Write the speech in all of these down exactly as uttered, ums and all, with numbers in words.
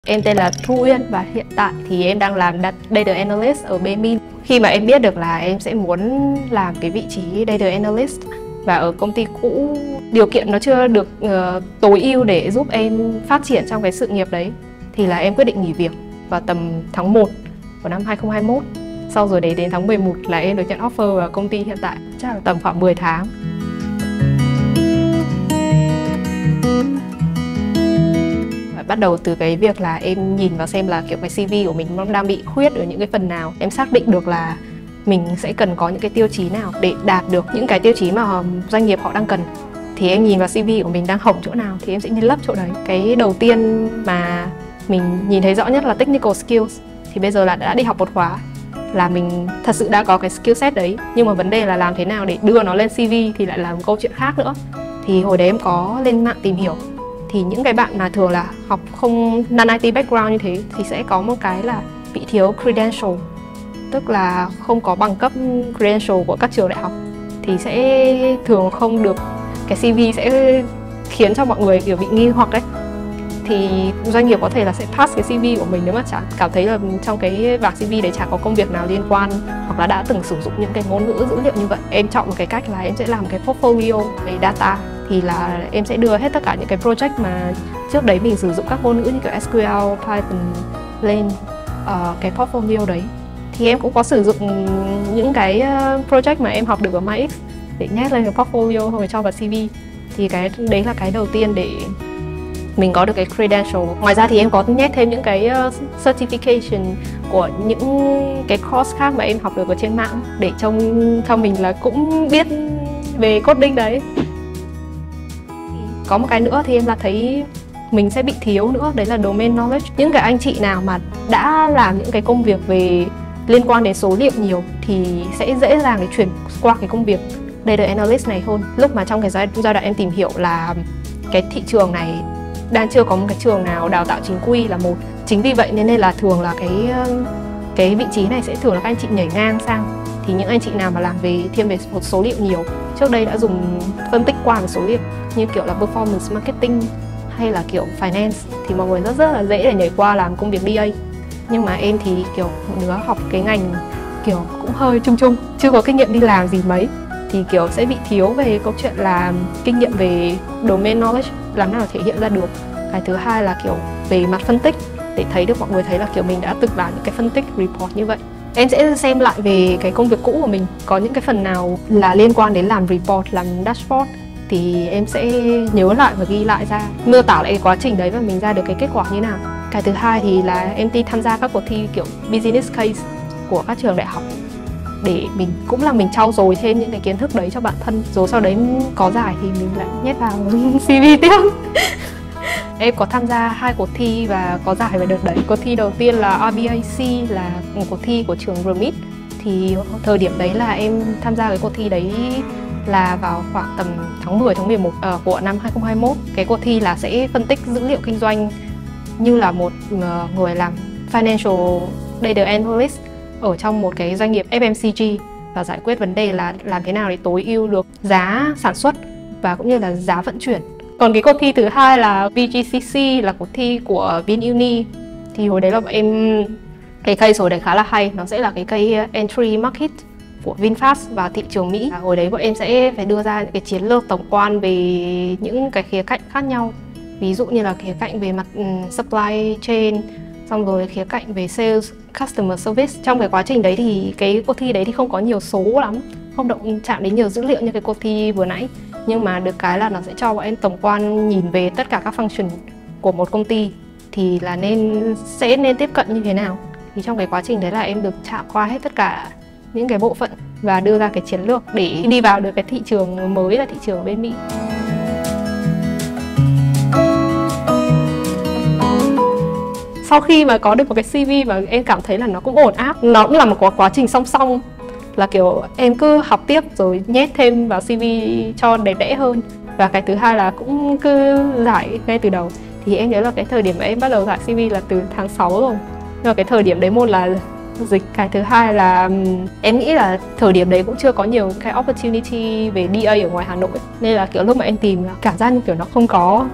Em tên là Thu Uyên và hiện tại thì em đang làm Data Analyst ở Baemin. Khi mà em biết được là em sẽ muốn làm cái vị trí Data Analyst và ở công ty cũ điều kiện nó chưa được uh, tối ưu để giúp em phát triển trong cái sự nghiệp đấy, thì là em quyết định nghỉ việc vào tầm tháng một của năm hai không hai mốt. Sau rồi đến tháng mười một là em được nhận offer vào công ty hiện tại, chắc là tầm khoảng mười tháng. Bắt đầu từ cái việc là em nhìn vào xem là kiểu cái xê vê của mình nó đang bị khuyết ở những cái phần nào. Em xác định được là mình sẽ cần có những cái tiêu chí nào để đạt được những cái tiêu chí mà doanh nghiệp họ đang cần. Thì em nhìn vào xê vê của mình đang hỏng chỗ nào thì em sẽ nhân lấp chỗ đấy. Cái đầu tiên mà mình nhìn thấy rõ nhất là technical skills. Thì bây giờ là đã đi học một khóa là mình thật sự đã có cái skill set đấy, nhưng mà vấn đề là làm thế nào để đưa nó lên xê vê thì lại là một câu chuyện khác nữa. Thì hồi đấy em có lên mạng tìm hiểu, thì những cái bạn mà thường là học không non i tê background như thế thì sẽ có một cái là bị thiếu credential, tức là không có bằng cấp credential của các trường đại học, thì sẽ thường không được, cái xê vê sẽ khiến cho mọi người kiểu bị nghi hoặc đấy. Thì doanh nghiệp có thể là sẽ pass cái xê vê của mình nếu mà chả cảm thấy là trong cái bảng xê vê đấy chả có công việc nào liên quan hoặc là đã từng sử dụng những cái ngôn ngữ dữ liệu như vậy. Em chọn một cái cách là em sẽ làm cái portfolio về data, thì là em sẽ đưa hết tất cả những cái project mà trước đấy mình sử dụng các ngôn ngữ như kiểu ét quy eo, Python lên uh, cái portfolio đấy. Thì em cũng có sử dụng những cái project mà em học được ở MyX để nhét lên cái portfolio rồi cho vào xê vê. Thì cái đấy là cái đầu tiên để mình có được cái credential. Ngoài ra thì em có nhét thêm những cái certification của những cái course khác mà em học được ở trên mạng để trông cho mình là cũng biết về coding đấy. Có một cái nữa thì em là thấy mình sẽ bị thiếu nữa, đấy là domain knowledge. Những cái anh chị nào mà đã làm những cái công việc về liên quan đến số liệu nhiều thì sẽ dễ dàng để chuyển qua cái công việc data analyst này hơn. Lúc mà trong cái giai đoạn em tìm hiểu là cái thị trường này đang chưa có một cái trường nào đào tạo chính quy là một. Chính vì vậy nên là thường là cái cái vị trí này sẽ thường là các anh chị nhảy ngang sang. Thì những anh chị nào mà làm về thiên về một số liệu nhiều, trước đây đã dùng phân tích qua về số liệu như kiểu là performance marketing hay là kiểu finance, thì mọi người rất rất là dễ để nhảy qua làm công việc đê a. Nhưng mà em thì kiểu một đứa học cái ngành kiểu cũng hơi chung chung, chưa có kinh nghiệm đi làm gì mấy, thì kiểu sẽ bị thiếu về câu chuyện là kinh nghiệm về domain knowledge, làm nào thể hiện ra được. Cái thứ hai là kiểu về mặt phân tích, để thấy được mọi người thấy là kiểu mình đã từng làm những cái phân tích report như vậy. Em sẽ xem lại về cái công việc cũ của mình, có những cái phần nào là liên quan đến làm report, làm dashboard thì em sẽ nhớ lại và ghi lại ra, miêu tả lại cái quá trình đấy và mình ra được cái kết quả như nào. Cái thứ hai thì là em đi tham gia các cuộc thi kiểu business case của các trường đại học, để mình cũng là mình trau dồi thêm những cái kiến thức đấy cho bản thân, rồi sau đấy có giải thì mình lại nhét vào xê vê tiếp. Em có tham gia hai cuộc thi và có giải về đợt đấy. Cuộc thi đầu tiên là rờ bê a xê, là một cuộc thi của trường rờ mít. Thì thời điểm đấy là em tham gia cái cuộc thi đấy là vào khoảng tầm tháng mười, tháng mười một uh, của năm hai không hai mốt. Cái cuộc thi là sẽ phân tích dữ liệu kinh doanh như là một uh, người làm financial data analyst ở trong một cái doanh nghiệp ép em xê giê, và giải quyết vấn đề là làm thế nào để tối ưu được giá sản xuất và cũng như là giá vận chuyển. Còn cái cuộc thi thứ hai là vê giê xê xê, là cuộc thi của VinUni. Thì hồi đấy là bọn em, cái case hồi đấy khá là hay, nó sẽ là cái case entry market của VinFast vào thị trường Mỹ. Hồi đấy bọn em sẽ phải đưa ra những cái chiến lược tổng quan về những cái khía cạnh khác nhau. Ví dụ như là khía cạnh về mặt um, supply chain, xong rồi khía cạnh về sales, customer service. Trong cái quá trình đấy thì cái cuộc thi đấy thì không có nhiều số lắm, không động chạm đến nhiều dữ liệu như cái cuộc thi vừa nãy. Nhưng mà được cái là nó sẽ cho bọn em tổng quan nhìn về tất cả các function của một công ty thì là nên sẽ nên tiếp cận như thế nào. Thì trong cái quá trình đấy là em được chạm qua hết tất cả những cái bộ phận và đưa ra cái chiến lược để đi vào được cái thị trường mới là thị trường ở bên Mỹ. Sau khi mà có được một cái xê vê mà em cảm thấy là nó cũng ổn áp, nó cũng là một quá, quá trình song song, là kiểu em cứ học tiếp rồi nhét thêm vào xê vê cho đẹp đẽ hơn. Và cái thứ hai là cũng cứ giải ngay từ đầu. Thì em nhớ là cái thời điểm mà em bắt đầu giải xê vê là từ tháng sáu rồi. Nhưng mà cái thời điểm đấy một là dịch, cái thứ hai là em nghĩ là thời điểm đấy cũng chưa có nhiều cái opportunity về đê a ở ngoài Hà Nội. Nên là kiểu lúc mà em tìm cảm giác như kiểu nó không có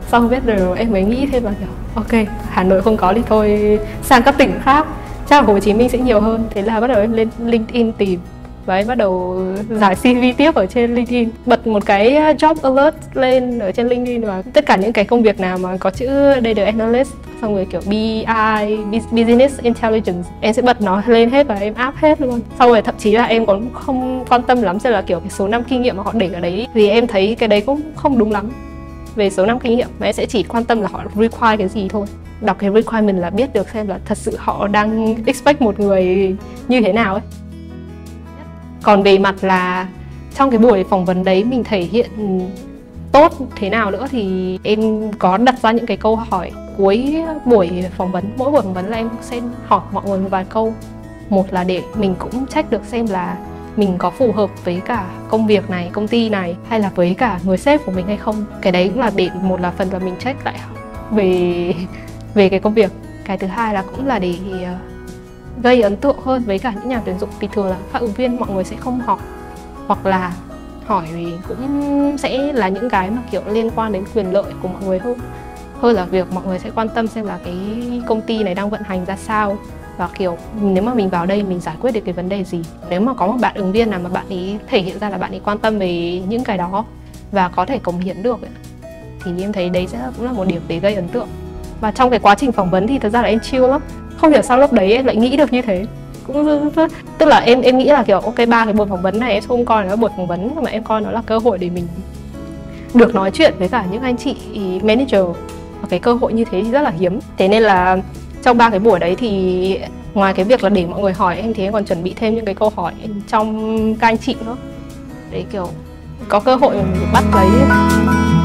Xong biết rồi em mới nghĩ thêm là kiểu ok, Hà Nội không có thì thôi sang các tỉnh khác, chắc là Hồ Chí Minh sẽ nhiều hơn. Thế là bắt đầu em lên LinkedIn tìm và em bắt đầu giải xê vê tiếp ở trên LinkedIn, bật một cái job alert lên ở trên LinkedIn và tất cả những cái công việc nào mà có chữ Data Analyst, xong rồi kiểu bê i, Business Intelligence, em sẽ bật nó lên hết và em áp hết luôn. Xong rồi thậm chí là em còn không quan tâm lắm xem là kiểu cái số năm kinh nghiệm mà họ để ở đấy, vì em thấy cái đấy cũng không đúng lắm về số năm kinh nghiệm, mà em sẽ chỉ quan tâm là họ require cái gì thôi. Đọc cái requirement là biết được xem là thật sự họ đang expect một người như thế nào ấy. Còn về mặt là trong cái buổi phỏng vấn đấy mình thể hiện tốt thế nào nữa thì em có đặt ra những cái câu hỏi cuối buổi phỏng vấn. Mỗi buổi phỏng vấn là em sẽ hỏi mọi người một vài câu. Một là để mình cũng check được xem là mình có phù hợp với cả công việc này, công ty này, hay là với cả người sếp của mình hay không. Cái đấy cũng là để một là phần là mình check lại về về cái công việc. Cái thứ hai là cũng là để gây ấn tượng hơn với cả những nhà tuyển dụng. Vì thường là các ứng viên mọi người sẽ không hỏi, hoặc là hỏi cũng sẽ là những cái mà kiểu liên quan đến quyền lợi của mọi người hơn hơn là việc mọi người sẽ quan tâm xem là cái công ty này đang vận hành ra sao, và kiểu nếu mà mình vào đây mình giải quyết được cái vấn đề gì. Nếu mà có một bạn ứng viên nào mà bạn ấy thể hiện ra là bạn ấy quan tâm về những cái đó và có thể cống hiến được ấy, thì em thấy đấy sẽ cũng là một điểm để gây ấn tượng. Và trong cái quá trình phỏng vấn thì thật ra là em chill lắm, không hiểu sao lúc đấy em lại nghĩ được như thế. Cũng tức là em em nghĩ là kiểu ok, ba cái buổi phỏng vấn này em không coi nó là buổi phỏng vấn, mà em coi nó là cơ hội để mình được nói chuyện với cả những anh chị manager. Và cái cơ hội như thế thì rất là hiếm. Thế nên là trong ba cái buổi đấy thì ngoài cái việc là để mọi người hỏi em thì em còn chuẩn bị thêm những cái câu hỏi trong các anh chị nữa, để kiểu có cơ hội mà mình bắt lấy.